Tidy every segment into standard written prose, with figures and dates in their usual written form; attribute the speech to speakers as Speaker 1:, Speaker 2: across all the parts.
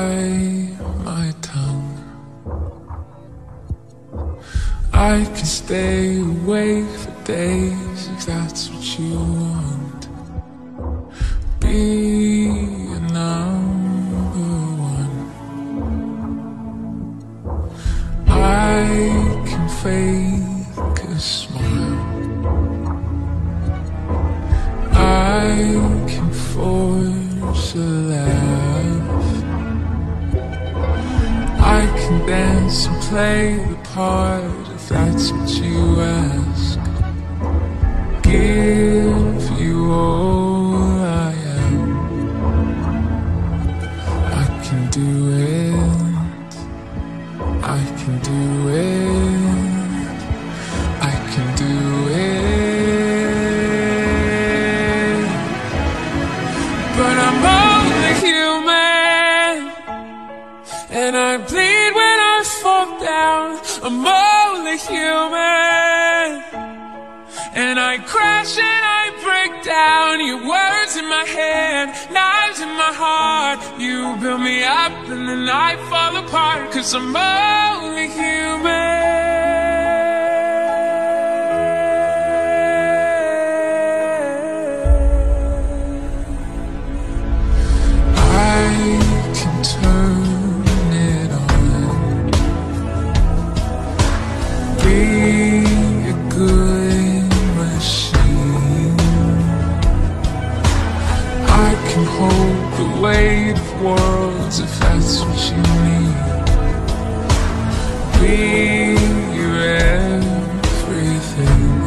Speaker 1: bite my tongue. I can stay awake for days if that's what you want. Be a number one. I can fake a smile. I can force a laugh. I can dance and play the part if that's what you ask. Give you all I am. I can do it. I can do it. I can do it. But I'm only human, and I bleed when I fall down. I'm only human, and I crash and I break down. Your words in my head, knives in my heart. You build me up and then I fall apart, 'cause I'm only human. Weight of worlds, if that's what you need. Be your everything.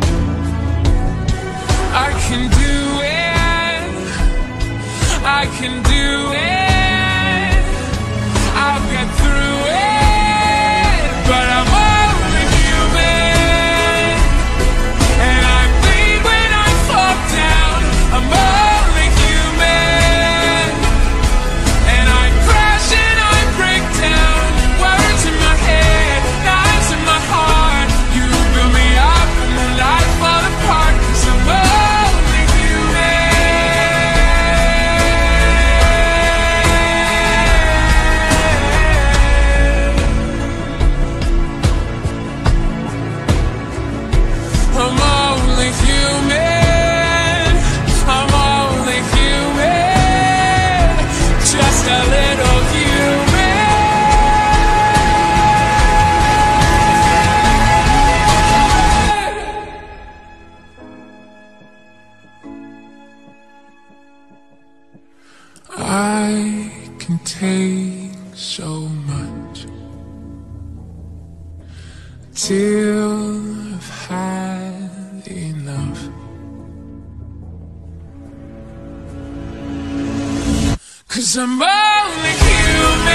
Speaker 1: I can do it. I can do it. I'll get through it. But I'm only human, and I bleed when I fall down. I'm only human, and I crash and I break down. Words in my head, knives in my heart. You build me up and then I fall apart, 'cause I'm only I'm only human. I'm only human. Just a little human. I can take so much till I've had enough. 'Cause I'm only human.